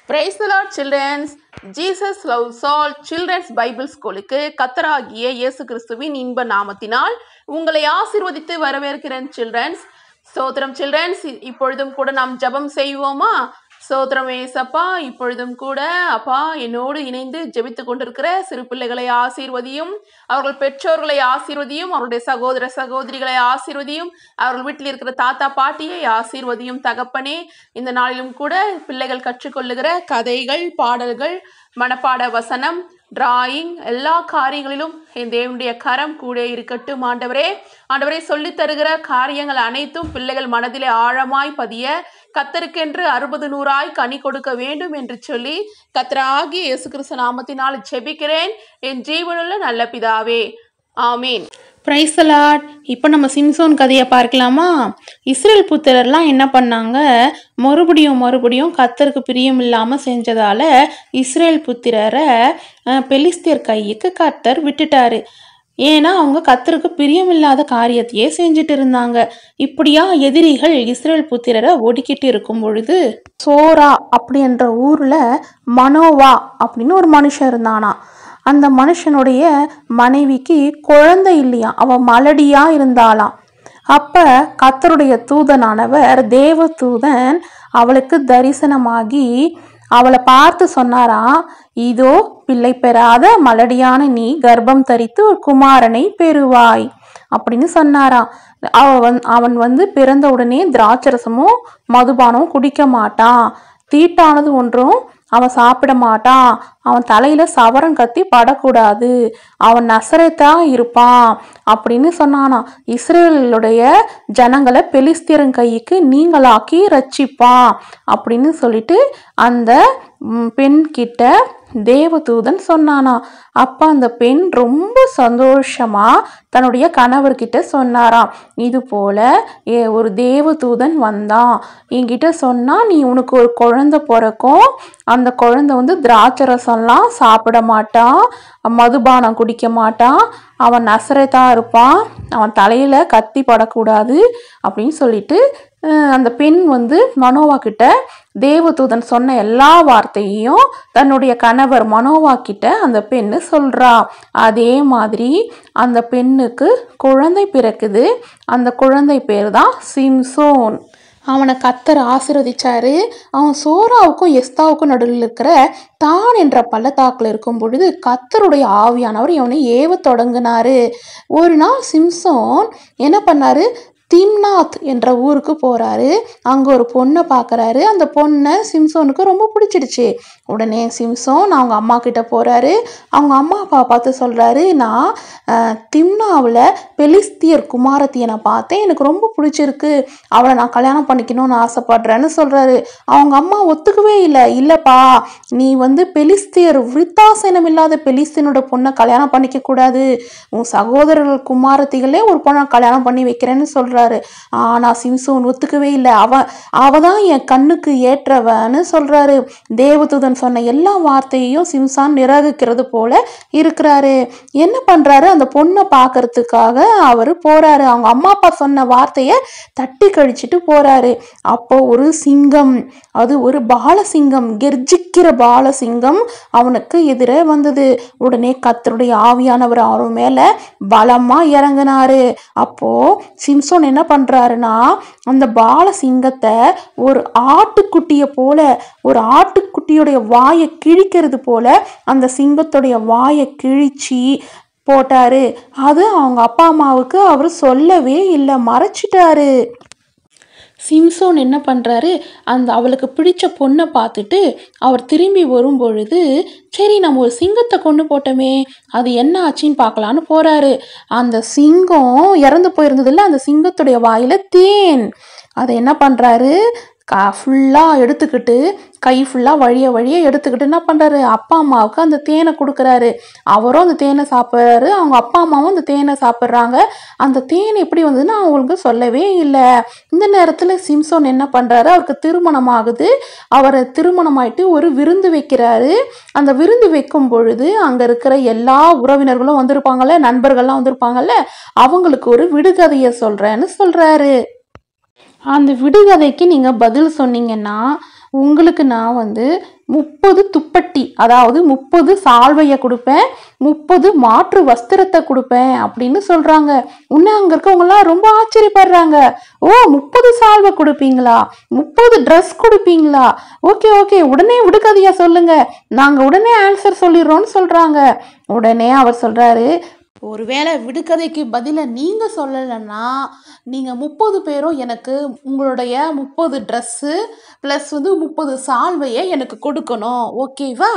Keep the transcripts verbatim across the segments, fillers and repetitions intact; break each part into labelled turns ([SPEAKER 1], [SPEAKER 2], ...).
[SPEAKER 1] Praise the Lord, children. Jesus loves all children's Bible ஸ்கூலுக்கு கர்த்தராகிய இயேசு கிறிஸ்துவின் இன்ப நாமத்தினால் உங்களை ஆசீர்வதித்து வரவேற்கிறேன் childrens. ஸ்தோத்திரம் childrens. இப்பொழுதும் கூட நாம் ஜெபம் செய்வோமா? ஸ்தோத்திரம் இயேசப்பா. இப்பொழுதும் கூட அப்பா என்னோடு இணைந்து ஜெபித்துக் கொண்டிருக்கிற சிறு பிள்ளைகளை ஆசீர்வதியும், அவர்கள் பெற்றோர்களை ஆசீர்வதியும், அவருடைய சகோதர சகோதரிகளை ஆசீர்வதியும், அவர்கள் வீட்டில் இருக்கிற தாத்தா பாட்டியை ஆசீர்வதியும் தகப்பனே. இந்த நாளிலும் கூட பிள்ளைகள் கற்றுக்கொள்ளுகிற கதைகள், பாடல்கள், மனப்பாட வசனம், டிராயிங் எல்லா காரியங்களிலும் என் தேவனுடைய கரம் கூட இருக்கட்டும் ஆண்டவரே. ஆண்டவரே சொல்லித் தருகிற காரியங்கள் அனைத்தும் பிள்ளைகள் மனதிலே ஆழமாய் பதிய கர்த்தருக்கென்று அறுபது நூறாய் கனி கொடுக்க வேண்டும் என்று சொல்லி கர்த்தராகிய இயேசு கிறிஸ்து நாமத்தினால் ஜெபிக்கிறேன் என் ஜீவனுள்ள நல்ல பிதாவே, ஆமீன்.
[SPEAKER 2] Praise the lord. இப்போ நம்ம சிம்சோன் கதையை பார்க்கலாமா? இஸ்ரேல் புத்திரர்லாம் என்ன பண்ணாங்க, மறுபடியும் மறுபடியும் கர்த்தருக்கு பிரியம் இல்லாமல் செஞ்சதால இஸ்ரேல் புத்திரரை பெலிஸ்தியர் கைக்கு கர்த்தர் விட்டுட்டாரு. ஏன்னா அவங்க கர்த்தருக்கு பிரியமில்லாத காரியத்தையே செஞ்சுட்டு இருந்தாங்க. இப்படியா எதிரிகள் இஸ்ரேல் புத்திரரை ஒடுக்கிட்டு இருக்கும் பொழுது சோரா அப்படின்ற ஊர்ல மனோவா அப்படின்னு ஒரு மனுஷன் இருந்தானா. அந்த மனுஷனுடைய மனைவிக்கு குழந்தை இல்லையா, அவ மலடியா இருந்தாளாம். அப்ப கர்த்தருடைய தூதனானவர் தேவ தூதன் அவளுக்கு தரிசனமாகி அவளை பார்த்து சொன்னாராம், இதோ பிள்ளை பெறாத மலடியான நீ கர்ப்பம் தரித்து ஒரு குமாரனை பெறுவாய் அப்படின்னு சொன்னாராம். அவன் அவன் வந்து பிறந்த உடனே திராட்சரசமும் மதுபானமும் குடிக்க மாட்டான், தீட்டானது ஒன்றும் அவன் சாப்பிட மாட்டான், அவன் தலையில சவரம் கத்தி படக்கூடாது, அவன் நசரேத்தா இருப்பான் அப்படின்னு சொன்னானா. இஸ்ரேலுடைய ஜனங்களை பெலிஸ்தியரின் கைக்கு நீங்களாக்கி ரட்சிப்பான் அப்படின்னு சொல்லிட்டு அந்த பெண் கிட்ட தேவதூதன் சொன்னானா. அப்ப அந்த பெண் ரொம்ப சந்தோஷமா தன்னுடைய கணவர்கிட்ட சொன்னாராம், இது போல ஒரு தேவதூதன் வந்தான், என்கிட்ட சொன்னா நீ உனக்கு ஒரு குழந்தை பிறக்கும், அந்த குழந்தை வந்து திராட்சரசம்லாம் சாப்பிட மாட்டான், மதுபானம் குடிக்க மாட்டான், அவன் நசரேத்தா இருப்பான், அவன் தலையில கத்தி படக்கூடாது அப்படின்னு சொல்லிட்டு அந்த பெண் வந்து மனோவா கிட்ட தேவதூதன் சொன்ன எல்லா வார்த்தையையும் தன்னுடைய கணவர் மனோவா கிட்ட அந்த பெண்ணு சொல்றா. அதே மாதிரி அந்த பெண்ணுக்கு குழந்தை பிறக்குது. அந்த குழந்தை பேர் தான் சிம்சோன். அவனை கர்த்தர் ஆசீர்வதிச்சாரு. அவன் சோராவுக்கும் எஸ்தாவுக்கும் நடுவில் இருக்கிற தான் என்ற பள்ளத்தாக்கில் இருக்கும் பொழுது கர்த்தருடைய ஆவியானவர் இவனை ஏவ தொடங்கினாரு. ஒரு நாள் சிம்சோன் என்ன பண்ணாரு, திம்னாத் என்ற ஊருக்கு போறாரு. அங்க ஒரு பொண்ணை பார்க்கறாரு. அந்த பொண்ணை சிம்சோனுக்கு ரொம்ப பிடிச்சிடுச்சு. உடனே சிம்சோன் அவங்க அம்மா கிட்ட போறாரு. அவங்க அம்மா அப்பா பார்த்து சொல்றாரு, நான் திம்னாவில் பெலிஸ்தியர் குமாரத்தியை நான் பார்த்தேன், எனக்கு ரொம்ப பிடிச்சிருக்கு, அவளை நான் கல்யாணம் பண்ணிக்கணும்னு ஆசைப்படுறேன்னு சொல்றாரு. அவங்க அம்மா ஒத்துக்கவே இல்லை. இல்லப்பா, நீ வந்து பெலிஸ்தியர் விருத்தாசனம் இல்லாத பெலிஸ்தியனோட பொண்ணை கல்யாணம் பண்ணிக்க கூடாது, உன் சகோதரர்கள் குமாரத்திகளே ஒரு பொண்ணை கல்யாணம் பண்ணி வைக்கிறேன்னு சொல்றாரு. ஆனா சிம்சோன் ஒத்துக்கவே இல்லை. அவ அவதான் என் கண்ணுக்கு ஏற்றவன்னு சொல்றாரு. தேவதூதன் சொன்ன எல்லா வார்த்தையையும் சிம்சான் நிராகரிக்கிறது போல இருக்கிறாரு. என்ன பண்றாரு, அந்த பொண்ணை பார்க்கறதுக்காக அவரு போறாரு. அவங்க அம்மா அப்பா சொன்ன வார்த்தைய தட்டி கழிச்சிட்டு போறாரு. அப்போ ஒரு சிங்கம், அது ஒரு பாலசிங்கம், கெர்ஜிக்கிற பாலசிங்கம் அவனுக்கு எதிரே வந்தது. உடனே கர்த்தருடைய ஆவியானவர் அவன் மேல பலமா இறங்கினாரு. அப்போ சிம்சோன் என்ன பண்றாருன்னா, அந்த பாலசிங்கத்தை ஒரு ஆட்டுக்குட்டிய போல, ஒரு ஆட்டுக்குட்டியுடைய வாயை கிழிக்கிறது போல அந்த சிங்கத்துடைய வாயை கிழிச்சு போட்டாரு. அது அவங்க அப்பா அம்மாவுக்கு அவர் சொல்லவே இல்லை, மறைச்சிட்டாரு. சிம்சோன் என்ன பண்ணுறாரு, அந்த அவளுக்கு பிடிச்ச பொண்ணை பார்த்துட்டு அவர் திரும்பி வரும் பொழுது, சரி நம்ம ஒரு சிங்கத்தை கொண்டு போட்டோமே, அது என்ன ஆச்சுன்னு பார்க்கலான்னு போகிறாரு. அந்த சிங்கம் இறந்து போயிருந்ததில்ல, அந்த சிங்கத்துடைய வாயில் தேன். அதை என்ன பண்ணுறாரு, கா ஃபுல்லாக எடுத்துக்கிட்டு கை ஃபுல்லாக வழிய வழிய எடுத்துக்கிட்டு என்ன பண்ணுறாரு, அப்பா அம்மாவுக்கு அந்த தேனை கொடுக்குறாரு. அவரும் அந்த தேனை சாப்பிட்றாரு, அவங்க அப்பா அம்மாவும் அந்த தேனை சாப்பிட்றாங்க. அந்த தேன் எப்படி வந்ததுன்னு அவங்களுக்கு சொல்லவே இல்லை. இந்த நேரத்தில் சிம்சோன் என்ன பண்ணுறாரு, அவருக்கு திருமணம் ஆகுது. அவரை திருமணமாயிட்டு ஒரு விருந்து வைக்கிறாரு. அந்த விருந்து வைக்கும் பொழுது அங்கே இருக்கிற எல்லா உறவினர்களும் வந்திருப்பாங்கல்ல, நண்பர்கள்லாம் வந்திருப்பாங்கல்ல, அவங்களுக்கு ஒரு விடுகதையை சொல்கிறேன்னு சொல்கிறாரு. அந்த விடுகதைக்கு நீங்கள் பதில் சொன்னீங்கன்னா உங்களுக்கு நான் வந்து முப்பது துப்பட்டி அதாவது முப்பது சால்வையை கொடுப்பேன், முப்பது மாற்று வஸ்திரத்தை கொடுப்பேன் அப்படின்னு சொல்றாங்க. உன்ன அங்க இருக்கவங்கலாம் ரொம்ப ஆச்சரியப்படுறாங்க. ஓ, முப்பது சால்வை கொடுப்பீங்களா, முப்பது ட்ரெஸ் கொடுப்பீங்களா, ஓகே ஓகே உடனே விடுகதையா சொல்லுங்க, நாங்க உடனே ஆன்சர் சொல்லிடுறோம்னு சொல்றாங்க. உடனே அவர் சொல்றாரு, ஒருவேளை விடுகதைக்கு பதிலை நீங்க சொல்லலைன்னா நீங்க முப்பது பேரும் எனக்கு உங்களுடைய முப்பது ட்ரெஸ்ஸு ப்ளஸ் வந்து முப்பது சால்வையை எனக்கு கொடுக்கணும், ஓகேவா?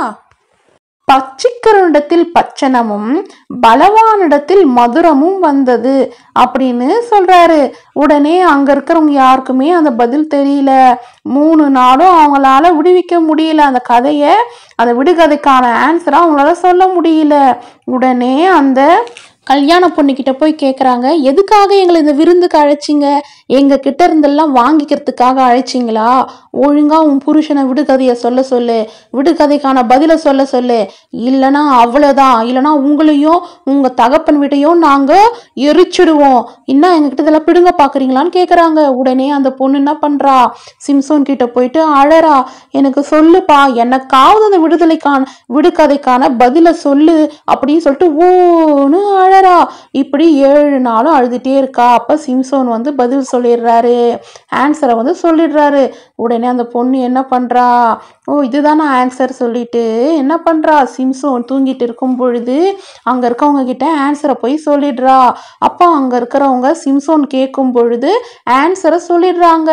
[SPEAKER 2] பச்சிக்கருண்டத்தில் பச்சனமும் பலவானிடத்தில் மதுரமும் வந்தது அப்படின்னு சொல்றாரு. உடனே அங்க இருக்கிறவங்க யாருக்குமே அந்த பதில் தெரியல. மூணு நாளும் அவங்களால விடுவிக்க முடியல அந்த கதையை, அந்த விடுகதைக்கான ஆன்சரா அவங்களால சொல்ல முடியல. உடனே அந்த கல்யாண பொண்ணுக்கிட்ட போய் கேட்குறாங்க, எதுக்காக எங்களை இந்த விருந்துக்கு அழைச்சிங்க, எங்கள் கிட்ட இருந்தெல்லாம் வாங்கிக்கிறதுக்காக அழைச்சிங்களா, ஒழுங்கா உன் புருஷனை விடுகதையை சொல்ல சொல்லு, விடுகதைக்கான பதிலை சொல்ல சொல்லு, இல்லைனா அவ்வளோதான், இல்லைனா உங்களையும் உங்கள் தகப்பன் வீட்டையும் நாங்கள் எரிச்சிடுவோம், இன்னும் எங்ககிட்ட இதெல்லாம் பிடுங்க பார்க்குறீங்களான்னு கேட்குறாங்க. உடனே அந்த பொண்ணு என்ன பண்ணுறா, சிம்சோன் கிட்ட போயிட்டு அழறா, எனக்கு சொல்லுப்பா, எனக்காவது அந்த விடுதலைக்கான விடுகதைக்கான பதிலை சொல்லு அப்படின்னு சொல்லிட்டு ஓன்னு அழ. இப்படி ஏழு நாளும் அழுதுட்டே இருக்கா. அப்ப சிம்சோன் வந்து பதில் சொல்லிடுறாரு, ஆன்சரை வந்து சொல்லிடுறாரு. உடனே அந்த பொண்ணு என்ன பண்றா, ஓ இதுதானே ஆன்சர் சொல்லிட்டு என்ன பண்றா, சிம்சோன் தூங்கிட்டு இருக்கும் பொழுது அங்க இருக்கவங்க கிட்ட ஆன்சரை போய் சொல்லிடுறா. அப்போ அங்க இருக்கிறவங்க சிம்சோன் கேட்கும் பொழுது ஆன்சரை சொல்லிடுறாங்க,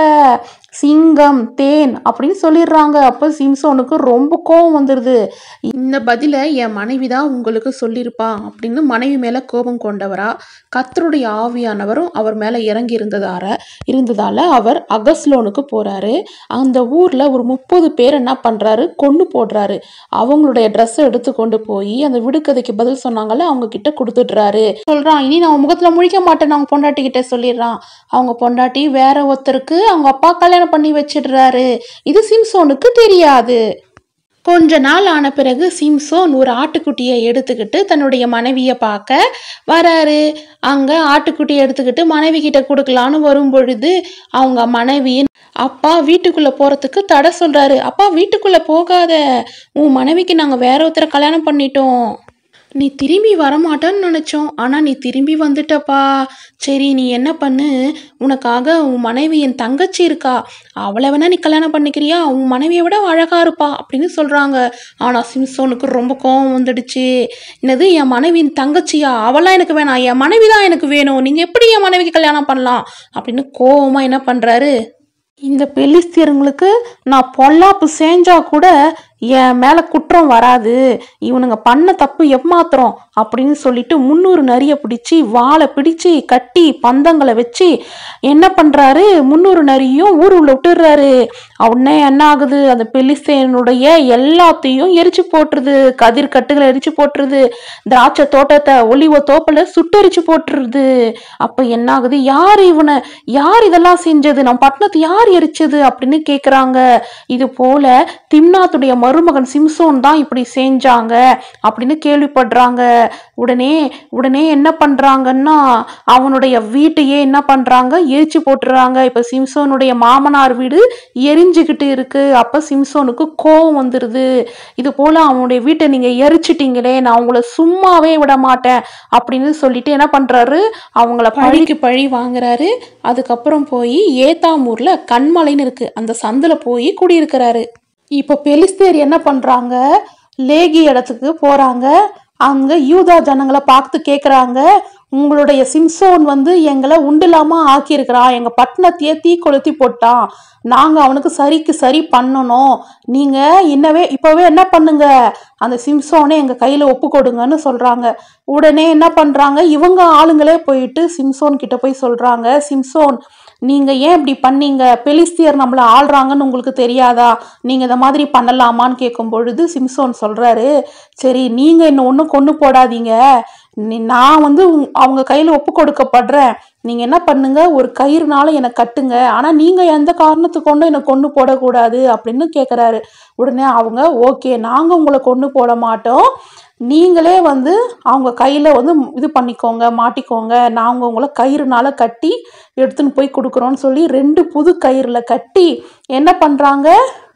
[SPEAKER 2] சிங்கம் தேன் அப்படின்னு சொல்லிடுறாங்க. அப்போ சிம்சோனுக்கு ரொம்ப கோபம் வந்துடுது. இந்த பதிலை என் மனைவி தான் உங்களுக்கு சொல்லியிருப்பா அப்படின்னு மனைவி மேலே கோபம் கொண்டவரா கர்த்தருடைய ஆவியானவரும் அவர் மேலே இறங்கி இருந்ததார இருந்ததால அவர் அகஸ்லோனுக்கு போறாரு. அந்த ஊர்ல ஒரு முப்பது பேர் என்ன பண்றாரு, கொண்டு போடுறாரு. அவங்களுடைய ட்ரெஸ்ஸை எடுத்து கொண்டு போய் அந்த விடுகதைக்கு பதில் சொன்னாங்கல்ல அவங்க கிட்ட கொடுத்துடுறாரு. சொல்றான், இனி நான் முகத்துல முழிக்க மாட்டேன், அவங்க பொண்டாட்டி கிட்ட சொல்லிடுறான். அவங்க பொண்டாட்டி வேற ஒருத்தருக்கு அவங்க அப்பா கல்யாணம் பண்ணி வச்சிடுறாரு. இது சிம்சோனுக்கு தெரியாது. கொஞ்ச நாள் ஆன பிறகு சிம்சோன் ஒரு ஆட்டுக்குட்டியை எடுத்துக்கிட்டு தன்னுடைய மனைவியை பார்க்க வராரு. அங்கே ஆட்டுக்குட்டியை எடுத்துக்கிட்டு மனைவி கிட்ட கொடுக்கலான்னு வரும் பொழுது அவங்க மனைவியின் அப்பா வீட்டுக்குள்ளே போகிறதுக்கு தடை சொல்கிறாரு. அப்பா வீட்டுக்குள்ளே போகாத, உன் மனைவிக்கு நாங்கள் வேற ஒருத்தரை கல்யாணம் பண்ணிட்டோம், நீ திரும்பி வரமாட்டேன்னு நினச்சோம், ஆனால் நீ திரும்பி வந்துட்டப்பா. சரி நீ என்ன பண்ணு, உனக்காக உன் மனைவி என் தங்கச்சி இருக்கா, அவளை வேணா நீ கல்யாணம் பண்ணிக்கிறியா, உன் மனைவியை விட அழகா இருப்பா அப்படின்னு சொல்கிறாங்க. ஆனால் சிம்சோனுக்கு ரொம்ப கோபம் வந்துடுச்சு. என்னது என் மனைவியின் தங்கச்சியா, அவளாம் எனக்கு வேணாம், என் மனைவி தான் எனக்கு வேணும், நீங்கள் எப்படி என் மனைவிக்கு கல்யாணம் பண்ணலாம் அப்படின்னு கோபமாக என்ன பண்ணுறாரு, இந்த பெலிஸ்தியர்களுக்கு நான் பொல்லாப்பு செஞ்சா கூட என் மேலே குற்றம் வராது, இவனுங்க பண்ண தப்பு எம்மாத்திரம் அப்படின்னு சொல்லிட்டு முன்னூறு நரியை பிடிச்சி வாழை பிடிச்சி கட்டி பந்தங்களை வச்சு என்ன பண்ணுறாரு, முன்னூறு நரியும் ஊர் உள்ள விட்டுடுறாரு. உடனே என்ன ஆகுது, அந்த பெலிஸ்தேனுடைய எல்லாத்தையும் எரிச்சு போட்டுருது, கதிர் கட்டுகளை எரிச்சு போட்டுருது, திராட்சை தோட்டத்தை ஒலிவ தோப்பில் சுட்டரிச்சு போட்டுருது. அப்போ என்ன ஆகுது, யார் இவனை, யார் இதெல்லாம் செஞ்சது, நம்ம பட்டணத்தை யார் எரிச்சது அப்படின்னு கேட்குறாங்க. இது போல திம்னாத்துடைய மருமகன் சிம்சோன் தான் இப்படி செஞ்சாங்க அப்படின்னு கேள்விப்படுறாங்க. உடனே உடனே என்ன பண்றாங்கன்னா அவனுடைய வீட்டையே என்ன பண்றாங்க, எரிச்சு போட்டுறாங்க. இப்ப சிம்சோனுடைய மாமனார் வீடு எரிஞ்சுக்கிட்டு இருக்கு. அப்ப சிம்சோனுக்கு கோபம் வந்துருது. இது போல அவனுடைய வீட்டை நீங்க எரிச்சிட்டீங்களே, நான் உங்களை சும்மாவே விட மாட்டேன் அப்படின்னு சொல்லிட்டு என்ன பண்றாரு, அவங்கள பழிக்கு பழி வாங்குறாரு. அதுக்கப்புறம் போய் ஏத்தாமூர்ல கண்மலைன்னு இருக்கு, அந்த சந்துல போய் குடியிருக்கிறாரு. இப்போ பெலிஸ்தேர் என்ன பண்றாங்க, லேகி இடத்துக்கு போறாங்க. அங்க யூதா ஜனங்களை பார்த்து கேட்குறாங்க, உங்களுடைய சிம்சோன் வந்து எங்களை உண்டில்லாம ஆக்கியிருக்கிறான், எங்க பட்டணத்தையே தீ கொளுத்தி போட்டான், நாங்க அவனுக்கு சரிக்கு சரி பண்ணணும், நீங்க இன்னவே இப்பவே என்ன பண்ணுங்க, அந்த சிம்சோனை எங்க கையில ஒப்பு கொடுங்கன்னு சொல்றாங்க. உடனே என்ன பண்றாங்க, இவங்க ஆளுங்களே போயிட்டு சிம்சோன் கிட்ட போய் சொல்றாங்க, சிம்சோன் நீங்க ஏன் இப்படி பண்ணீங்க, பெலிஸ்தியர் நம்மள ஆள்றாங்கன்னு உங்களுக்கு தெரியாதா, நீங்க இந்த மாதிரி பண்ணலாமான்னு கேட்கும் பொழுது சிம்சோன் சொல்றாரு, சரி நீங்க என்ன ஒன்றும் கொண்டு போடாதீங்க, நான் வந்து அவங்க கையில ஒப்பு கொடுக்கப்படுறேன், நீங்க என்ன பண்ணுங்க, ஒரு கயிறுனால என்னை கட்டுங்க, ஆனா நீங்க எந்த காரணத்துக்கு கொண்டு என்னை கொண்டு போடக்கூடாது அப்படின்னு கேட்குறாரு. உடனே அவங்க ஓகே நாங்க உங்களை கொண்டு போட மாட்டோம், நீங்களே வந்து அவங்க கையில வந்து இது பண்ணிக்கோங்க மாட்டிக்கோங்க, நாங்கள் உங்களை கயிறுனால கட்டி எடுத்துன்னு போய் கொடுக்குறோன்னு சொல்லி ரெண்டு புது கயிறுல கட்டி என்ன பண்றாங்க,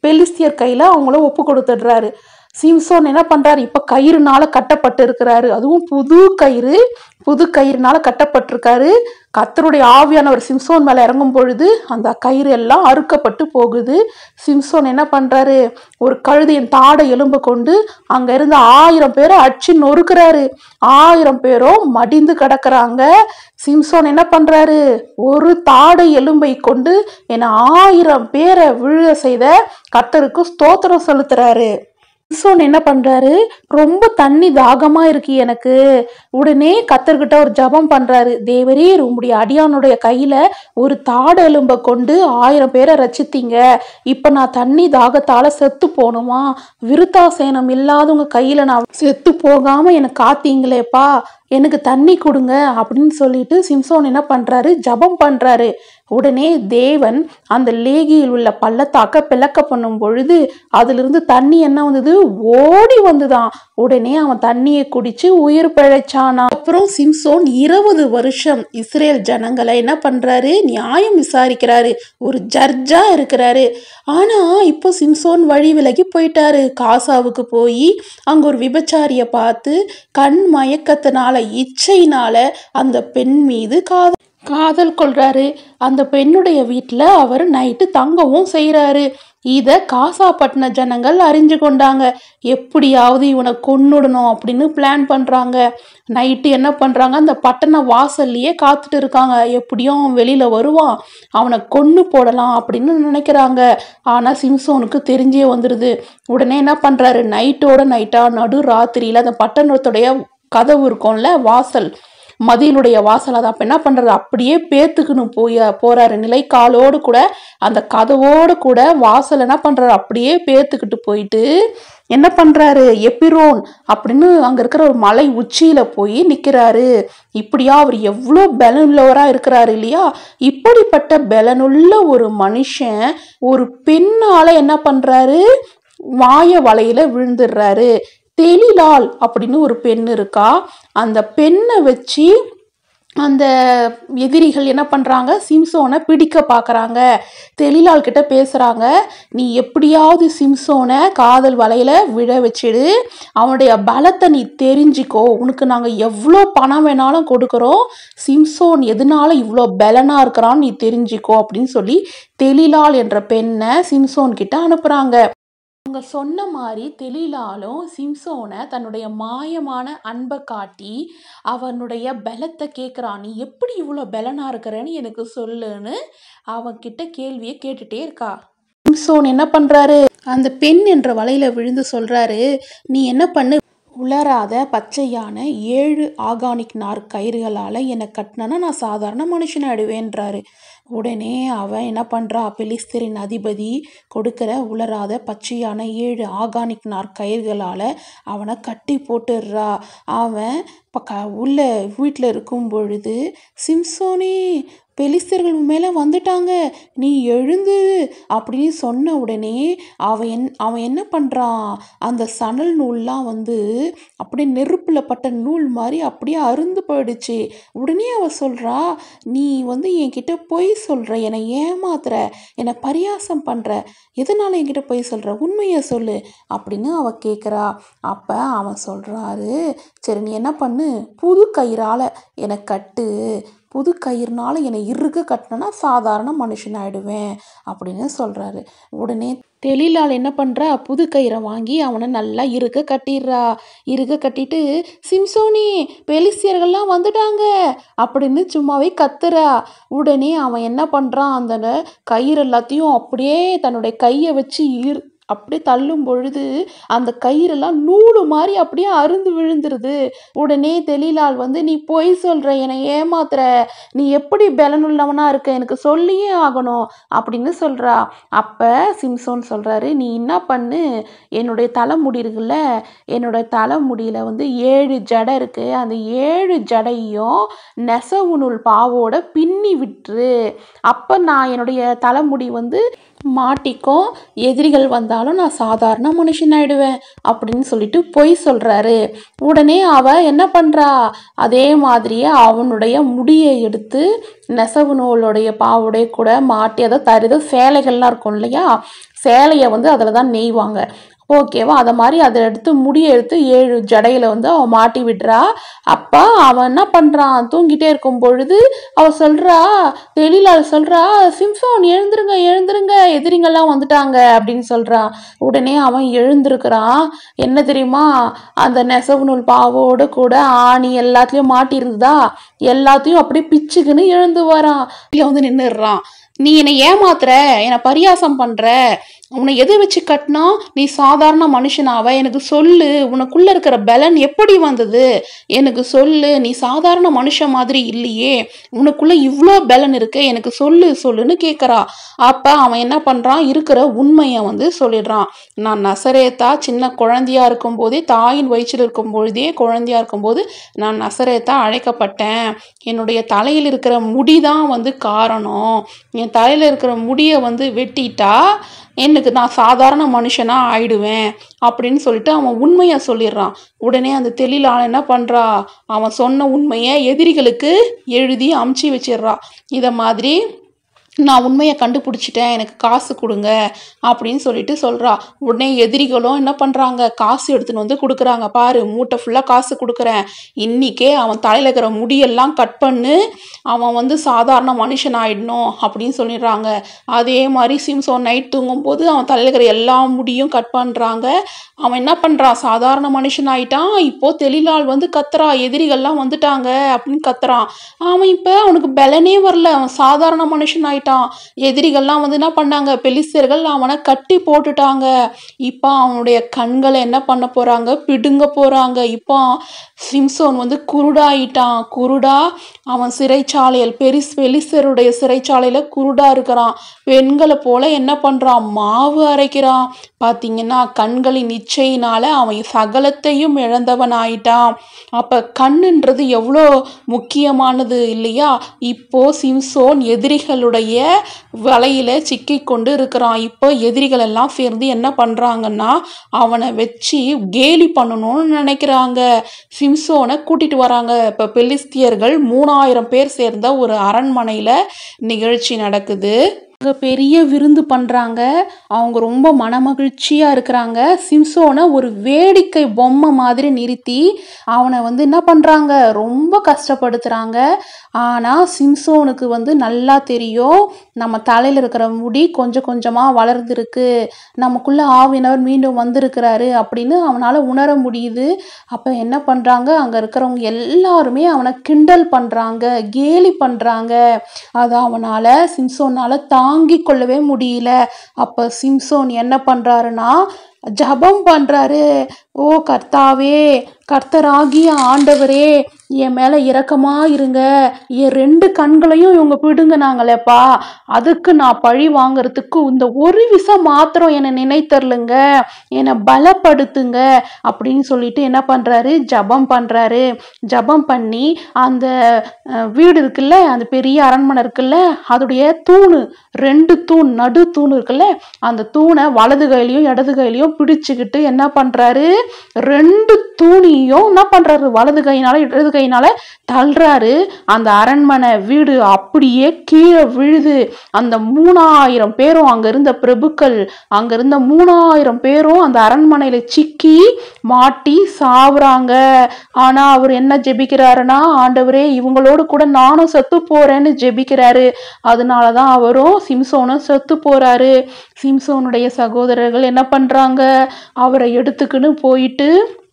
[SPEAKER 2] பெலிஸ்தியர் கையில அவங்கள ஒப்பு கொடுத்துடுறாரு. சிம்சோன் என்ன பண்றாரு, இப்ப கயிறுனால கட்டப்பட்டு இருக்கிறாரு. அதுவும் புது கயிறு, புது கயிறுனால கட்டப்பட்டிருக்காரு. கர்த்தருடைய ஆவியானவர் சிம்சோன் மேல இறங்கும் பொழுது அந்த கயிறு எல்லாம் அறுக்கப்பட்டு போகுது. சிம்சோன் என்ன பண்றாரு, ஒரு கழுதையின் தாடை எலும்பு கொண்டு அங்க இருந்த ஆயிரம் பேரை அடிச்சு நொறுக்கிறாரு. ஆயிரம் பேரும் மடிந்து கிடக்குறாங்க. சிம்சோன் என்ன பண்றாரு, ஒரு தாடை எலும்பை கொண்டு என ஆயிரம் பேரை விழ செய்த கர்த்தருக்கு ஸ்தோத்திரம் செலுத்துறாரு. சிம்சோன் என்ன பண்றாரு, ரொம்ப தண்ணி தாகமா இருக்கு எனக்கு. உடனே கர்த்தர்கிட்ட ஒரு ஜபம் பண்றாரு. தேவரீர் உம்முடைய அடியானுடைய கையில ஒரு தாடு எலும்பை கொண்டு ஆயிரம் பேரை ரச்சித்தீங்க. இப்ப நான் தண்ணி தாகத்தால செத்து போகணுமா? விருத்தாசேனம் இல்லாதவங்க கையில நான் செத்து போகாம எனக்கு காத்தீங்களேப்பா, எனக்கு தண்ணி கொடுங்க அப்படின்னு சொல்லிட்டு சிம்சோன் என்ன பண்றாரு, ஜபம் பண்றாரு. உடனே தேவன் அந்த லேகியில் உள்ள பள்ளத்தாக்க பிளக்க பண்ணும் பொழுது அதுல இருந்து தண்ணி என்ன வந்தது, ஓடி வந்துதான். உடனே அவன் தண்ணியை குடிச்சு உயிர் பிழைச்சானா. அப்புறம் சிம்சோன் இருபது வருஷம் இஸ்ரேல் ஜனங்களை என்ன பண்றாரு, நியாயம் விசாரிக்கிறாரு, ஒரு ஜட்ஜா இருக்கிறாரு. ஆனா இப்போ சிம்சோன் வழி விலகி போயிட்டாரு. காசாவுக்கு போய் அங்க ஒரு விபச்சாரிய பார்த்து கண் மயக்கத்தினால இச்சையினால அந்த பெண் மீது காதல் காதல் கொள்றாரு. அந்த பெண்ணுடைய வீட்டுல அவர் நைட்டு தங்கவும் செய்யறாரு. இத காசாப்பட்டின ஜனங்கள் அறிஞ்சு கொண்டாங்க. எப்படியாவது இவனை கொன்னுடணும் அப்படின்னு பிளான் பண்றாங்க. நைட்டு என்ன பண்றாங்க, அந்த பட்டண வாசல்லையே காத்துட்டு இருக்காங்க. எப்படியும் அவன் வெளியில வருவான், அவனை கொன்னு போடலாம் அப்படின்னு நினைக்கிறாங்க. ஆனா சிம்சோனுக்கு தெரிஞ்சே வந்துருது. உடனே என்ன பண்றாரு, நைட்டோட நைட்டா நடு ராத்திரியில அந்த பட்டணத்துடைய கதவு இருக்கும்ல, வாசல், மதிலுடைய வாசல், அதை அப்ப என்ன பண்றாரு, அப்படியே பேத்துக்குன்னு போய் போறாரு. நிலைக்காலோடு கூட அந்த கதவோடு கூட வாசல் என்ன பண்றாரு, அப்படியே பேத்துக்கிட்டு போயிட்டு என்ன பண்றாரு, எப்பிரோன் அப்படின்னு அங்க இருக்கிற ஒரு மலை உச்சியில போய் நிக்கிறாரு. இப்படியா அவர் எவ்வளோ பலனுள்ளவரா இருக்கிறாரு இல்லையா? இப்படிப்பட்ட பலனுள்ள ஒரு மனுஷன் ஒரு பெண்ணால என்ன பண்றாரு, மாய வலையில விழுந்துடுறாரு. தெளிலாள் அப்படின்னு ஒரு பெண் இருக்கா. அந்த பெண்ணை வச்சு அந்த எதிரிகள் என்ன பண்றாங்க, சிம்சோனை பிடிக்க பாக்குறாங்க. தெளிலாள் கிட்ட பேசுறாங்க, நீ எப்படியாவது சிம்சோனை காதல் வலையில விழ வச்சிடு, அவனுடைய பலத்தை நீ தெரிஞ்சிக்கோ, உனக்கு நாங்க எவ்வளோ பணம் வேணாலும் கொடுக்குறோம், சிம்சோன் எதனால இவ்வளோ பலனா இருக்கிறான்னு நீ தெரிஞ்சிக்கோ அப்படின்னு சொல்லி தெளிலாள் என்ற பெண்ணை சிம்சோன் கிட்ட அனுப்புறாங்க. அவங்க சொன்ன மாதிரி தெளிலாலும் சிம்சோனை தன்னுடைய மாயமான அன்பை காட்டி அவனுடைய பலத்தை கேட்குறான். நீ எப்படி இவ்வளோ பலனா இருக்கிறன்னு எனக்கு சொல்லுன்னு அவன்கிட்ட கேள்வியை கேட்டுட்டே இருக்கா. சிம்சோன் என்ன பண்றாரு, அந்த பெண் என்ற வலையில விழுந்து சொல்றாரு, நீ என்ன பண்ணு, உலராத பச்சையான ஏழு ஆர்கானிக் நார் கயிறுகளால் என்னை கட்டினா நான் சாதாரண மனுஷனை ஆடுவேன்றாரு. உடனே அவன் என்ன பண்ணுறா, பெலிஸ்தரின் அதிபதி கொடுக்குற உலராத பச்சையான ஏழு ஆர்கானிக் நார் கயிறுகளால் அவனை கட்டி போட்டுடுறா. அவன் பக்க உள்ள வீட்டில் இருக்கும் பொழுது, சிம்சோனே பெலிஸ்தர்கள் மேலே வந்துட்டாங்க, நீ எழுந்து அப்படின்னு சொன்ன உடனே அவன் என் அவன் என்ன பண்ணுறான், அந்த சணல் நூல்லாம் வந்து அப்படியே நெருப்பில் பட்ட நூல் மாதிரி அப்படியே அருந்து போயிடுச்சு. உடனே அவ சொல்கிறா, நீ வந்து என்கிட்ட பொய் சொல்கிற, என்னை ஏமாத்துற, என்னை பரியாசம் பண்ணுற, எதனால என்கிட்ட பொய் சொல்கிற, உண்மையை சொல்லு அப்படின்னு அவ கேட்குறா. அப்போ அவன் சொல்கிறாரு, சரி நீ என்ன பண்ணு, புது கயிறால் என்னை கட்டு, புது கயிறுனால என்னை இறுக கட்டினா சாதாரண மனுஷனாயிடுவேன் அப்படின்னு சொல்கிறாரு. உடனே தெளிலால் என்ன பண்ணுறா, புது கயிறை வாங்கி அவனை நல்லா இறுக கட்டிடுறா. இறுக கட்டிட்டு, சிம்சோனி பெலிஸ்தியர்கள்லாம் வந்துட்டாங்க அப்படின்னு சும்மாவே கத்துறா. உடனே அவன் என்ன பண்ணுறான், அந்த கயிறு எல்லாத்தையும் அப்படியே தன்னுடைய கையை வச்சு இரு அப்படியே தள்ளும் பொழுது அந்த கயிறெல்லாம் நூலு மாதிரி அப்படியே அருந்து விழுந்துருது. உடனே தெளிலால் வந்து, நீ பொய் சொல்கிற, என்னை ஏமாத்துற, நீ எப்படி பலனுள்ளவனா இருக்க, எனக்கு சொல்லியே ஆகணும் அப்படின்னு சொல்கிறா. அப்போ சிம்சோன் சொல்கிறாரு, நீ என்ன பண்ணு, என்னுடைய தலைமுடி இருக்குல்ல, என்னோட தலைமுடியில் வந்து ஏழு ஜடை இருக்குது, அந்த ஏழு ஜடையும் நெசவு நூல் பாவோட பின்னி விட்டுரு, அப்போ நான் என்னுடைய தலைமுடி வந்து மாட்டிக்கும், எதிரிகள் வந்தாலும் நான் சாதாரண மனுஷனாயிடுவேன் அப்படின்னு சொல்லிட்டு பொய் சொல்கிறாரு. உடனே அவ என்ன பண்ணுறா, அதே மாதிரியே அவனுடைய முடியை எடுத்து நெசவு நூலுடைய பாவுடைய கூட மாட்டி, அதை தருது சேலைகள்லாம் இருக்கும் இல்லையா, சேலையை வந்து அதில் தான் நெய்வாங்க. ஓகேவா? அதை மாதிரி அதை எடுத்து முடியை எடுத்து ஏழு ஜடையில் வந்து அவன் மாட்டி விடுறா. அப்போ அவன் என்ன பண்ணுறான், தூங்கிட்டே இருக்கும் பொழுது அவள் சொல்கிறா, தெளிலால் சொல்கிறா, சிம்சோன் எழுந்துருங்க எழுந்துருங்க எதிரிங்கெல்லாம் வந்துட்டாங்க அப்படின்னு சொல்கிறான். உடனே அவன் எழுந்திருக்கிறான். என்ன தெரியுமா, அந்த நெசவு நூல் பாவோடு கூட ஆணி எல்லாத்துலேயும் மாட்டியிருந்ததா, எல்லாத்தையும் அப்படியே பிச்சுக்குன்னு எழுந்து வரான். இல்லை வந்து நின்றுடுறான். நீ என்னை ஏமாத்துற, என்னை பரியாசம் பண்ணுற, உன்னை எதை வச்சு கட்டினா நீ சாதாரண மனுஷனாவ, எனக்கு சொல்லு, உனக்குள்ள இருக்கிற பலன் எப்படி வந்தது, எனக்கு சொல்லு, நீ சாதாரண மனுஷன் மாதிரி இல்லையே, உனக்குள்ள இவ்வளோ பலன் இருக்கு, எனக்கு சொல்லு சொல்லுன்னு கேட்குறா. அப்போ அவன் என்ன பண்ணுறான், இருக்கிற உண்மையை வந்து சொல்லிடுறான். நான் நசரேத்தா சின்ன குழந்தையா இருக்கும் போதே, தாயின் வயிற்றில் இருக்கும் பொழுதே குழந்தையா இருக்கும்போது நான் நசரேத்தா அழைக்கப்பட்டேன். என்னுடைய தலையில் இருக்கிற முடி தான் வந்து காரணம். என் தலையில் இருக்கிற முடியை வந்து வெட்டிட்டா எனக்கு நான் சாதாரண மனுஷனாக ஆயிடுவேன் அப்படின்னு சொல்லிட்டு அவன் உண்மையை சொல்லிடுறான். உடனே அந்த தெளிலாளன் என்ன பண்ணுறா, அவன் சொன்ன உண்மையை எதிரிகளுக்கு எழுதி அமுச்சு வச்சிடுறா. இதை மாதிரி நான் உண்மையை கண்டுபிடிச்சிட்டேன், எனக்கு காசு கொடுங்க அப்படின்னு சொல்லிட்டு சொல்கிறா. உடனே எதிரிகளும் என்ன பண்ணுறாங்க, காசு எடுத்துன்னு வந்து கொடுக்குறாங்க. பாரு, மூட்டை ஃபுல்லாக காசு கொடுக்குறேன், இன்றைக்கே அவன் தலையில் இருக்கிற முடியெல்லாம் கட் பண்ணு, அவன் வந்து சாதாரண மனுஷன் ஆயிடணும் அப்படின்னு சொல்லிடுறாங்க. அதே மாதிரி சிம்சோன் நைட் தூங்கும்போது அவன் தலையில் இருக்கிற எல்லா முடியும் கட் பண்ணுறாங்க. அவன் என்ன பண்ணுறான், சாதாரண மனுஷன் ஆயிட்டான். இப்போது தெளிலால் வந்து கத்துறா, எதிரிகள்லாம் வந்துட்டாங்க அப்படின்னு கத்துறான். அவன் இப்போ அவனுக்கு பலனே வரல, அவன் சாதாரண மனுஷன் ஆயிட்டான். எதிரிகள்லாம் வந்து என்ன பண்ணாங்க, பெலிஸ்தர்கள் அவனை கட்டி போட்டுட்டாங்க. இப்போ அவனுடைய கண்களை என்ன பண்ண போறாங்க, பிடுங்க போறாங்க. இப்போ சிம்சோன் வந்து குருடாயிட்டான். குருடா அவன் சிறைச்சாலையில், பெரிஸ் பெலிஸ்தருடைய சிறைச்சாலையில குருடா இருக்கிறான். பெண்களை போல என்ன பண்றான், மாவு அரைக்கிறான். பார்த்தீங்கன்னா கண்களின் இச்சையினால அவன் சகலத்தையும் இழந்தவன் ஆயிட்டான். அப்ப கண்ணுன்றது எவ்வளோ முக்கியமானது இல்லையா? இப்போ சிம்சோன் எதிரிகளுடைய வலையில சிக்கி கொண்டு இருக்கிறான். இப்போ எதிரிகள் எல்லாம் சேர்ந்து என்ன பண்றாங்கன்னா, அவனை வச்சு கேலி பண்ணணும்னு நினைக்கிறாங்க. சிம்சோனை கூட்டிட்டு வராங்க. இப்போ பெலிஸ்தியர்கள் மூணாயிரம் பேர் சேர்ந்த ஒரு அரண்மனையில நிகழ்ச்சி நடக்குது. அங்கே பெரிய விருந்து பண்ணுறாங்க. அவங்க ரொம்ப மனமகிழ்ச்சியாக இருக்கிறாங்க. சிம்சோனை ஒரு வேடிக்கை பொம்மை மாதிரி நிறுத்தி அவனை வந்து என்ன பண்ணுறாங்க, ரொம்ப கஷ்டப்படுத்துகிறாங்க. ஆனால் சிம்சோனுக்கு வந்து நல்லா தெரியும், நம்ம தலையில் இருக்கிற முடி கொஞ்சம் கொஞ்சமாக வளர்ந்துருக்கு, நமக்குள்ளே ஆவினவர் மீண்டும் வந்திருக்கிறாரு அப்படின்னு அவனால் உணர முடியுது. அப்போ என்ன பண்ணுறாங்க, அங்கே இருக்கிறவங்க எல்லாருமே அவனை கிண்டல் பண்ணுறாங்க, கேலி பண்ணுறாங்க. அது அவனால் சிம்சோனால் தாங்கி கொள்ளவே முடியல. அப்போ சிம்சோன் என்ன பண்ணுறாருன்னா, ஜபம் பண்ணுறாரு. ஓ கர்த்தாவே, கர்த்தராகிய ஆண்டவரே, என் மேலே இரக்கமாக இருங்க, என் ரெண்டு கண்களையும் இவங்க பிடுங்கினாங்களேப்பா, அதுக்கு நான் பழி வாங்கிறதுக்கு இந்த ஒரு விஷம் மாத்திரம் என்னை நினைத்தரலுங்க, என்னை பலப்படுத்துங்க அப்படின்னு சொல்லிட்டு என்ன பண்ணுறாரு, ஜபம் பண்ணுறாரு. ஜபம் பண்ணி அந்த வீடு இருக்குல்ல, அந்த பெரிய அரண்மனை இருக்குல்ல, அதோடைய தூணு, ரெண்டு தூண், நடு தூண் இருக்குல்ல, அந்த தூணை வலது கையிலையும் இடது கையிலையும் பிடிச்சுக்கிட்டு என்ன பண்ணுறாரு, ரெண்டு தூணியும் என்ன பண்ணுறாரு, வலது கையினால இடது கையினால தள்ளுறாரு. அந்த அரண்மனை வீடு அப்படியே கீழே விழுது. அந்த மூணாயிரம் பேரும், அங்க இருந்த பிரபுக்கள், அங்க இருந்த மூணாயிரம் பேரும் அந்த அரண்மனையில சிக்கி மாட்டி சாவுறாங்க. ஆனா அவர் என்ன ஜெபிக்கிறாருன்னா, ஆண்டவரே இவங்களோடு கூட நானும் செத்து போறேன்னு ஜெபிக்கிறாரு. அதனாலதான் அவரும் சிம்சோனும் செத்து போறாரு. சிம்சோனுடைய சகோதரர்கள் என்ன பண்றாங்க, அவரை எடுத்துக்கின்னு போயிட்டு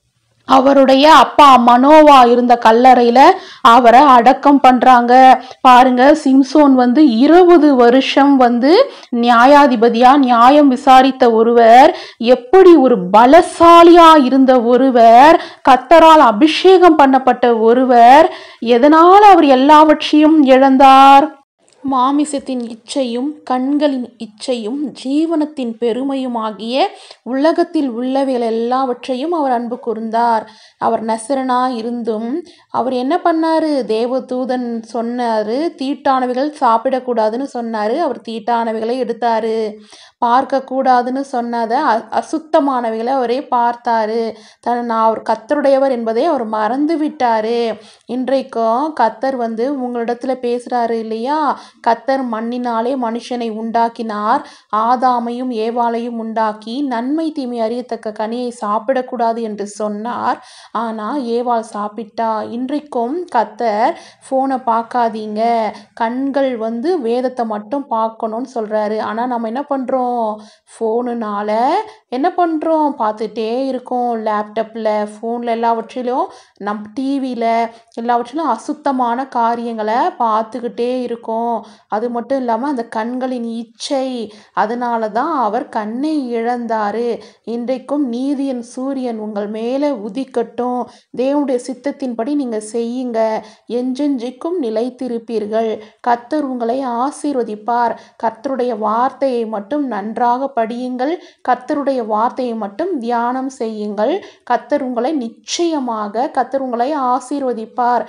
[SPEAKER 2] அவருடைய அப்பா மனோவா இருந்த கல்லறையில அவரை அடக்கம் பண்றாங்க. பாருங்க, சிம்சோன் வந்து இருபது வருஷம் வந்து நியாயாதிபதியா நியாயம் விசாரித்த ஒருவர், எப்படி ஒரு பலசாலியா இருந்த ஒருவர், கர்த்தரால் அபிஷேகம் பண்ணப்பட்ட ஒருவர், எதனால் அவர் எல்லாவற்றையும் இழந்தார்? மாமிசத்தின் இச்சையும் கண்களின் இச்சையும் ஜீவனத்தின் பெருமையுமாகிய உலகத்தில் உள்ளவைகள் எல்லாவற்றையும் அவர் அன்பு கூர்ந்தார். அவர் நசரனா இருந்தும் அவர் என்ன பண்ணாரு, தேவதூதன் சொன்னாரு, தீட்டானவைகள் சாப்பிடக்கூடாதுன்னு சொன்னாரு, அவர் தீட்டானவைகளை எடுத்தாரு. பார்க்கக்கூடாதுன்னு சொன்னதை அ அசுத்தமானவைகளை அவரே பார்த்தாரு. தன் நான் அவர் கர்த்தருடையவர் என்பதை அவர் மறந்து விட்டாரு. இன்றைக்கும் கர்த்தர் வந்து உங்களிடத்துல பேசுகிறாரு இல்லையா? கர்த்தர் மண்ணினாலே மனுஷனை உண்டாக்கினார், ஆதாமையும் ஏவாளையும் உண்டாக்கி நன்மை தீமை அறியத்தக்க கனியை சாப்பிடக்கூடாது என்று சொன்னார். ஆனால் ஏவாள் சாப்பிட்டா. இன்றைக்கும் கர்த்தர் ஃபோனை பார்க்காதீங்க, கண்கள் வந்து வேதத்தை மட்டும் பார்க்கணும்னு சொல்கிறாரு. ஆனால் நம்ம என்ன பண்ணுறோம்? ஃபோனுனால என்ன பண்ணுறோம்? பார்த்துட்டே இருக்கோம். லேப்டாப்பில், ஃபோனில், எல்லாவற்றிலும் நம் டிவியில் எல்லாவற்றிலும் அசுத்தமான காரியங்களை பார்த்துக்கிட்டே இருக்கோம். அது மட்டும் இல்லாமல் அந்த கண்களின் இச்சை, அதனால தான் அவர் கண்ணை இழந்தார். இன்றைக்கும் நீதியின் சூரியன் உங்கள் மேலே உதிக்கட்டும். தேவனுடைய சித்தத்தின்படி நீங்கள் செய்யுங்க, என்றென்றைக்கும் நிலைத்திருப்பீர்கள். கர்த்தர் உங்களை ஆசீர்வதிப்பார். கர்த்தருடைய வார்த்தையை மட்டும் நன்றாக படியுங்கள், கர்த்தருடைய வார்த்தையை மட்டும் தியானம் செய்யுங்கள். கர்த்தர் உங்களை நிச்சயமாக கர்த்தர் உங்களை ஆசீர்வதிப்பார்.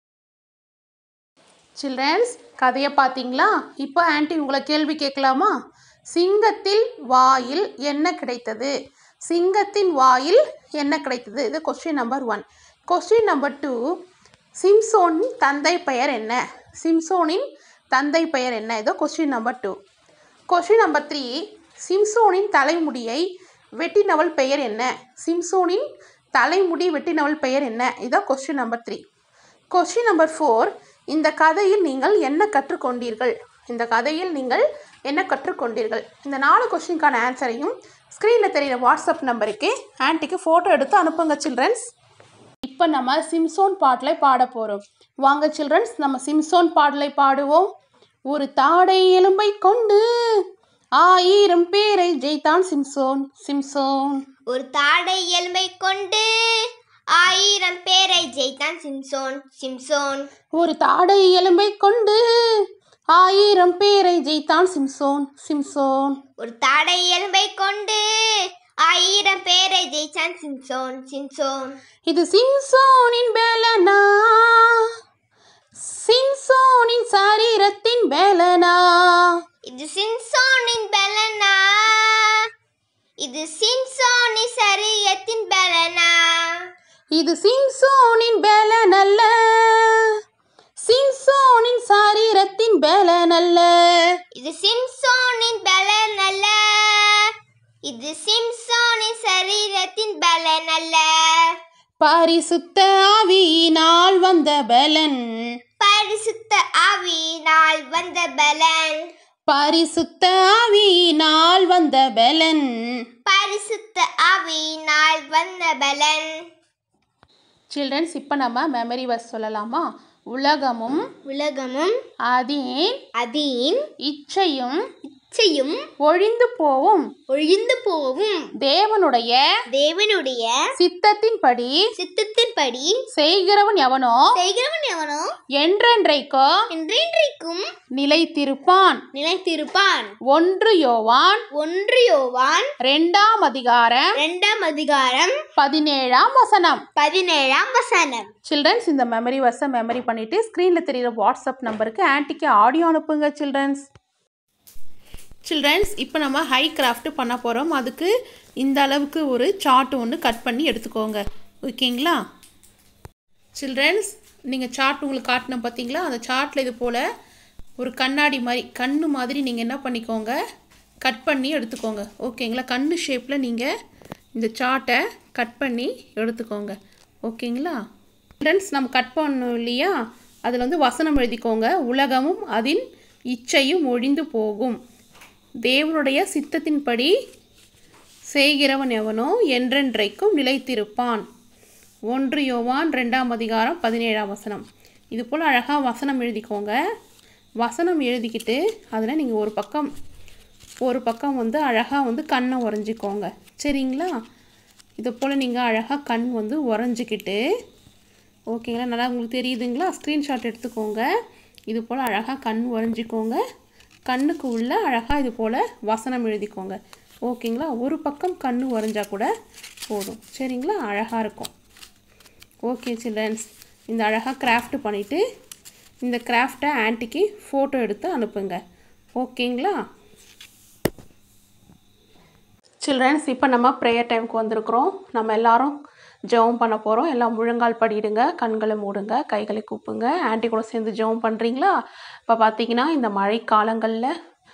[SPEAKER 1] சில்ட்ரன்ஸ், கதையை பார்த்தீங்களா? இப்போ ஆன்ட்டி உங்களை கேள்வி கேட்கலாமா? சிங்கத்தில் வாயில் என்ன கிடைத்தது? சிங்கத்தின் வாயில் என்ன கிடைத்தது? இது question number one. Question number two, சிம்சோனின் தந்தை பெயர் என்ன? சிம்சோனின் தந்தை பெயர் என்ன? இதோ question number two. Question number three, சிம்சோனின் தலைமுடியை வெட்டினவள் பெயர் என்ன? சிம்சோனின் தலைமுடி வெட்டினவள் பெயர் என்ன? இதோ question number three. Question number four, இந்த கதையில் நீங்கள் என்ன கற்றுக்கொண்டீர்கள்? இந்த கதையில் நீங்கள் என்ன கற்றுக்கொண்டீர்கள்? இந்த நாலு கொஸ்டினுக்கான ஆன்சரையும் ஸ்க்ரீனில் தெரிகிற வாட்ஸ்அப் நம்பருக்கு ஆன்ட்டிக்கு ஃபோட்டோ எடுத்து அனுப்புங்க சில்ட்ரன்ஸ். இப்போ நம்ம சிம்சோன் பாடலை பாட போகிறோம். வாங்க சில்ட்ரன்ஸ், நம்ம சிம்சோன் பாடலை பாடுவோம். ஒரு தாடை எலும்பை கொண்டு ஆயிரம் பேரை ஜெயித்தான் சிம்சோன். சிம்சோன்
[SPEAKER 3] ஒரு தாடை எலும்பை கொண்டு ஆயிரம் பேரை ஜெயித்தான் சிம்சோன். சிம்சோன்
[SPEAKER 1] ஒரு தாடை எலும்பை கொண்டு ஆயிரம் பேரை ஜெயித்தான் சிம்சோன். சிம்சோன்
[SPEAKER 3] ஒரு தாடை எலும்பை கொண்டு ஆயிரம் பேரை ஜெயித்தான் சிம்சோன். சிம்சோன்
[SPEAKER 1] இது சிம்சோனின் பேலனா, சிம்சோனின் சரீரத்தின் பேலனா.
[SPEAKER 3] இது சிம்சோனின் பலனா, இது சிம்சோனின் சரீரத்தின் பலனா.
[SPEAKER 1] இது சிம்சோனின் பேலன் அல்ல, சிம்சோனின் சரீரத்தின் பேலன் அல்ல.
[SPEAKER 3] இது சிம்சோனின் பலன் அல்ல, இது சிம்சோனின் சரீரத்தின் பலன் அல்ல.
[SPEAKER 1] பரிசுத்த ஆவியினால் வந்த பலன்,
[SPEAKER 3] பரிசுத்த ஆவியினால் வந்த பலன்,
[SPEAKER 1] பரிசுத்த ஆவியினால் வந்த பலன்,
[SPEAKER 3] பரிசுத்த ஆவியினால் வந்த பலன்.
[SPEAKER 1] சில்ட்ரன்ஸ், இப்போ நம்ம மெமரி வர்ஸ் சொல்லலாமா? உலகமும்
[SPEAKER 3] உலகமும்
[SPEAKER 1] அதின்
[SPEAKER 3] அதின்
[SPEAKER 1] இச்சையும்
[SPEAKER 3] இச்சையும்
[SPEAKER 1] ஒழிந்து போவும்,
[SPEAKER 3] ஒழிந்து போவும்.
[SPEAKER 1] தேவனுடைய
[SPEAKER 3] தேவனுடைய
[SPEAKER 1] சித்தத்தின்படி
[SPEAKER 3] சித்தத்தின்படி
[SPEAKER 1] செய்கிறவன் எவனோ
[SPEAKER 3] செய்கிறவன் எவனோ
[SPEAKER 1] என்றென்றைக்கும்
[SPEAKER 3] என்றென்றைக்கும்
[SPEAKER 1] நிலைத்திருப்பான்.
[SPEAKER 3] நிலைத்திருப்பான்.
[SPEAKER 1] ஒன்று யோவான்
[SPEAKER 3] ஒன்று யோவான்
[SPEAKER 1] இரண்டாம் அதிகாரம்
[SPEAKER 3] இரண்டாம் அதிகாரம்
[SPEAKER 1] பதினேழாம் வசனம்.
[SPEAKER 3] பதினேழாம் வசனம்.
[SPEAKER 1] சில்ட்ரன்ஸ், இந்த மெமரி வர்ஸை மெமரி பண்ணிட்டு ஸ்க்ரீனில் தெரிகிற வாட்ஸ்அப் நம்பருக்கு ஆன்ட்டிக்கு ஆடியோ அனுப்புங்க சில்ட்ரன்ஸ். சில்ட்ரன்ஸ், இப்போ நம்ம ஹை கிராஃப்ட் பண்ண போகிறோம். அதுக்கு இந்த அளவுக்கு ஒரு சார்ட் ஒன்று கட் பண்ணி எடுத்துக்கோங்க. ஓகேங்களா சில்ட்ரன்ஸ்? நீங்கள் சார்ட் உங்களுக்கு காட்டணும் பார்த்தீங்களா? அந்த சார்ட்டில் இது போல் ஒரு கண்ணாடி மாதிரி கண்ணு மாதிரி நீங்கள் என்ன பண்ணிக்கோங்க, கட் பண்ணி எடுத்துக்கோங்க. ஓகேங்களா? கண்ணு ஷேப்பில் நீங்கள் இந்த சார்ட்டை கட் பண்ணி எடுத்துக்கோங்க. ஓகேங்களா சில்ட்ரன்ஸ்? நம்ம கட் பண்ணோம் இல்லையா, அதில் வந்து வசனம் எழுதிக்கோங்க. உலகமும் அதின் இச்சையும் ஒழிந்து போகும், தேவனுடைய சித்தத்தின்படி செய்கிறவன் எவனோ என்றென்றைக்கும் நிலைத்திருப்பான். ஒன்று யோவான் ரெண்டாம் அதிகாரம் பதினேழாம் வசனம். இது போல் அழகாக வசனம் எழுதிக்கோங்க. வசனம் எழுதிக்கிட்டு அதில் நீங்கள் ஒரு பக்கம் ஒரு பக்கம் வந்து அழகாக வந்து கண்ணை உறைஞ்சிக்கோங்க. சரிங்களா? இது போல் நீங்கள் அழகாக கண் வந்து உறைஞ்சிக்கிட்டு, ஓகேங்களா? நல்லா உங்களுக்கு தெரியுதுங்களா? ஸ்க்ரீன்ஷாட் எடுத்துக்கோங்க. இது போல் அழகாக கண் உறைஞ்சிக்கோங்க. கண்ணுக்கு உள்ள அழகாக இது போல் வசனம் எழுதிக்கோங்க. ஓகேங்களா? ஒரு பக்கம் கண் உறைஞ்சா கூட போதும். சரிங்களா? அழகாக இருக்கும். ஓகே சில்ட்ரன்ஸ், இந்த அழகாக கிராஃப்ட் பண்ணிவிட்டு இந்த கிராஃப்டை ஆன்ட்டிக்கு ஃபோட்டோ எடுத்து அனுப்புங்க. ஓகேங்களா? சில்ட்ரன்ஸ், இப்போ நம்ம ப்ரேயர் டைமுக்கு வந்திருக்கிறோம். நம்ம எல்லாரும் ஜெபம் பண்ண போகிறோம். எல்லாம் முழங்கால் படிடுங்க, கண்களை மூடுங்க, கைகளை கூப்புங்க. ஆன்ட்டி கூட சேர்ந்து ஜெபம் பண்ணுறீங்களா? இப்போ பார்த்தீங்கன்னா இந்த மழை காலங்களில்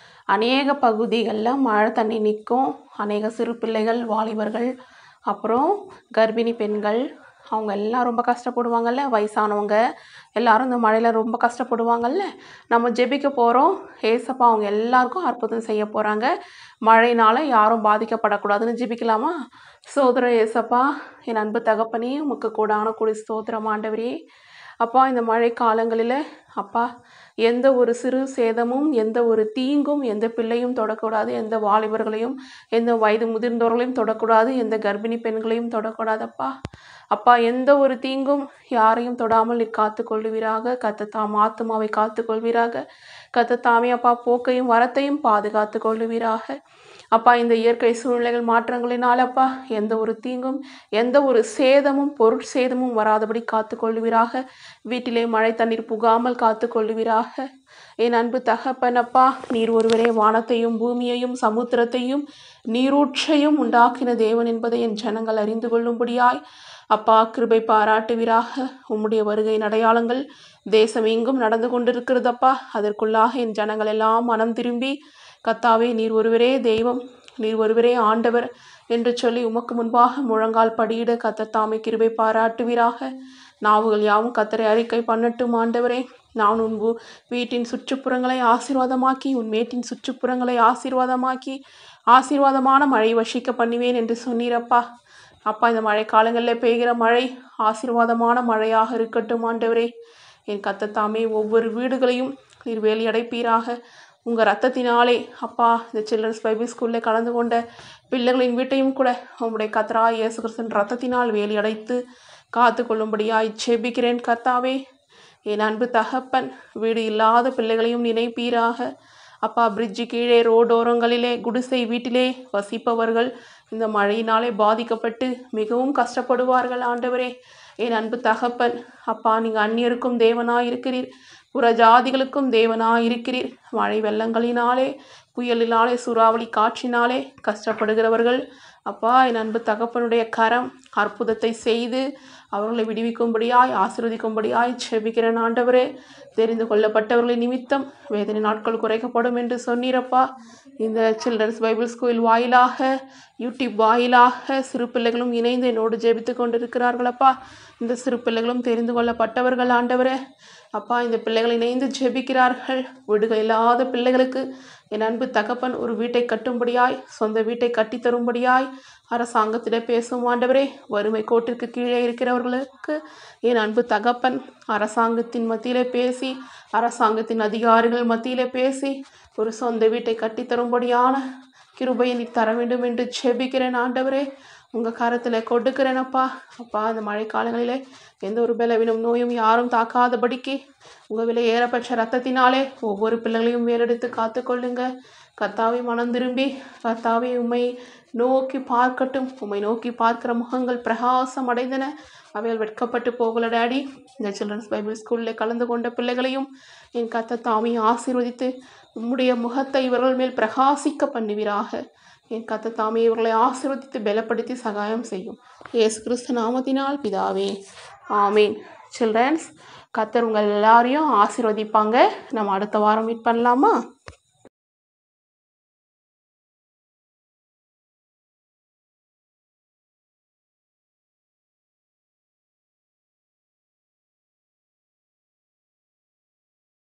[SPEAKER 1] அநேக பகுதிகளில் மழை தண்ணி நிற்கும். அநேக சிறு பிள்ளைகள், வாலிபர்கள், அப்புறம் கர்ப்பிணி பெண்கள், அவங்க எல்லாம் ரொம்ப கஷ்டப்படுவாங்கள்ல. வயசானவங்க எல்லாரும் இந்த மழையில் ரொம்ப கஷ்டப்படுவாங்கள்ல. நம்ம ஜெபிக்க போகிறோம். ஏசப்பா அவங்க எல்லாருக்கும் அற்புதம் செய்ய போகிறாங்க. மழையினால் யாரும் பாதிக்கப்படக்கூடாதுன்னு ஜெபிக்கலாமா? சோதர ஏசப்பா, என் அன்பு தகப்பனே, உமக்கு கூடான கூடி ஸ்தோத்திரம் ஆண்டவரே. அப்பா, இந்த மழை காலங்களில் அப்பா எந்த ஒரு சிறு சேதமும், எந்த ஒரு தீங்கும் எந்த பிள்ளையும் தொடக்கூடாது, எந்த வாலிபர்களையும், எந்த வயது முதிர்ந்தவர்களையும் தொடக்கூடாது, எந்த கர்ப்பிணி பெண்களையும் தொடக்கூடாது. அப்பா அப்பா எந்த ஒரு தீங்கும் யாரையும் தொடாமல் நீ காத்து கொள்ளுவீராக. கத்தத்தாம் ஆத்துமாவை காத்து கொள்வீராக. கத்தத்தாமே அப்பா போக்கையும் வரத்தையும் பாதுகாத்து கொள்ளுவீராக. அப்பா இந்த இயற்கை சூழ்நிலைகள் மாற்றங்களினால் அப்பா எந்த ஒரு தீங்கும் எந்த ஒரு சேதமும் பொருட்சேதமும் வராதபடி காத்து கொள்ளுவீராக. வீட்டிலே மழை தண்ணீர் புகாமல் காத்து கொள்ளுவீராக. என் அன்பு தகப்பனப்பா, நீர் ஒருவரே வானத்தையும் பூமியையும் சமுத்திரத்தையும் நீரூற்றையும் உண்டாக்கின தேவன் என்பதை என் ஜனங்கள் அறிந்து கொள்ளும்படியாய் அப்பா கிருபை பாராட்டுவீராக. உம்முடைய வருகையின் அடையாளங்கள் தேசம் எங்கும் நடந்து கொண்டிருக்கிறதப்பா. அதற்குள்ளாக என் ஜனங்கள் எல்லாம் மனம் திரும்பி கத்தாவே நீர் ஒருவரே தெய்வம், நீர் ஒருவரே ஆண்டவர் என்று சொல்லி உமக்கு முன்பாக முழங்கால் படியிட கத்தத்தாமை கிருபை பாராட்டுவீராக. நாவுகள் யாவும் கத்தரை அறிக்கை பண்ணட்டும் ஆண்டவரே. நான் உன் வீட்டின் சுற்றுப்புறங்களை ஆசீர்வாதமாக்கி உன் மேட்டின் சுற்றுப்புறங்களை ஆசீர்வாதமாக்கி ஆசீர்வாதமான மழை வசிக்க பண்ணுவேன் என்று சொன்னீரப்பா. அப்பா இந்த மழை காலங்களில் பெய்கிற மழை ஆசீர்வாதமான மழையாக இருக்கட்டும் ஆண்டவரே. என் கத்தத்தாமே ஒவ்வொரு வீடுகளையும் நீர் வேலி அடைப்பீராக. உங்கள் ரத்தத்தினாலே அப்பா இந்த சில்ட்ரன்ஸ் பைபிள் ஸ்கூலில் கலந்து கொண்ட பிள்ளைகளின் வீட்டையும் கூட உங்களுடைய கத்தரா இயேசு கிறிஸ்துவின் ரத்தத்தினால் வேலி அடைத்து காத்து கொள்ளும்படியாய் ஜெபிக்கிறேன் கர்த்தாவே. என் அன்பு தகப்பன், வீடு இல்லாத பிள்ளைகளையும் நினைப்பீராக. அப்பா பிரிட்ஜு கீழே ரோடோரங்களிலே குடிசை வீட்டிலே வசிப்பவர்கள் இந்த மழையினாலே பாதிக்கப்பட்டு மிகவும் கஷ்டப்படுவார்கள் ஆண்டவரே. என் அன்பு தகப்பன் அப்பா, நீங்கள் அந்நியருக்கும் தேவனாய் இருக்கிறீர், புற ஜாதிகளுக்கும் தேவனாய் இருக்கிறீர். மழை வெள்ளங்களினாலே புயலினாலே சூறாவளி காற்றினாலே கஷ்டப்படுகிறவர்கள் அப்பா என் அன்பு தகப்பனுடைய கரம் அற்புதத்தை செய்து அவர்களை விடுவிக்கும்படியாய் ஆசீர்வதிக்கும்படியாய் ஜெபிக்கிறேன் ஆண்டவரே. தெரிந்து கொள்ளப்பட்டவர்களின் நிமித்தம் வேதனை நாட்கள் குறைக்கப்படும் என்று சொன்னீரப்பா. இந்த சில்ட்ரன்ஸ் பைபிள் ஸ்கூல் வாயிலாக யூடியூப் வாயிலாக சிறு பிள்ளைகளும் இணைந்து என்னோடு ஜெபித்து கொண்டிருக்கிறார்களப்பா. இந்த சிறு பிள்ளைகளும் தெரிந்து கொள்ளப்பட்டவர்கள் ஆண்டவரே. அப்பா இந்த பிள்ளைகள் இணைந்து ஜெபிக்கிறார்கள். வீடுகள் இல்லாத பிள்ளைகளுக்கு என் அன்பு தகப்பன் ஒரு வீட்டை கட்டும்படியாய், சொந்த வீட்டை கட்டித்தரும்படியாய் அரசாங்கத்திடம் பேசும் ஆண்டவரே. வறுமை கோட்டிற்கு கீழே இருக்கிறவர்களுக்கு என் அன்பு தகப்பன் அரசாங்கத்தின் மத்தியிலே பேசி, அரசாங்கத்தின் அதிகாரிகள் மத்தியிலே பேசி ஒரு சொந்த வீட்டை கட்டித்தரும்படியான கிருபையை நீ தர வேண்டும் என்று ஜெபிக்கிறேன் ஆண்டவரே. உங்கள் கரத்தில் கொடுக்கிறேனப்பா. அப்பா இந்த மழை காலங்களிலே எந்த ஒரு பலவீனம் நோயும் யாரும் தாக்காதபடிக்கு உங்கள் விலை ஏறப்பட்ட ரத்தத்தினாலே ஒவ்வொரு பிள்ளைகளையும் மேலெடுத்து காத்து கொள்ளுங்க கர்த்தாவை. மனம் திரும்பி கர்த்தாவை உம்மை நோக்கி பார்க்கட்டும். உம்மை நோக்கி பார்க்கிற முகங்கள் பிரகாசம் அடைந்தன, அவைகள் வெட்கப்பட்டு போகல டாடி. இந்த சில்ட்ரன்ஸ் பைபிள் ஸ்கூலில் கலந்து கொண்ட பிள்ளைகளையும் என் கர்த்தாவை ஆசீர்வதித்து உம்முடைய முகத்தை இவர்கள் மேல் பிரகாசிக்க பண்ணுவீராக. என் கர்த்தாவே இவர்களை ஆசீர்வதித்து பலப்படுத்தி சகாயம் செய்யும். இயேசு கிறிஸ்து நாமத்தினால் பிதாவே, ஆமீன். சில்ட்ரன்ஸ், கர்த்தர் உங்கள் எல்லாரையும் ஆசீர்வதிப்பாங்க. நம்ம அடுத்த வாரம் மீட் பண்ணலாமா?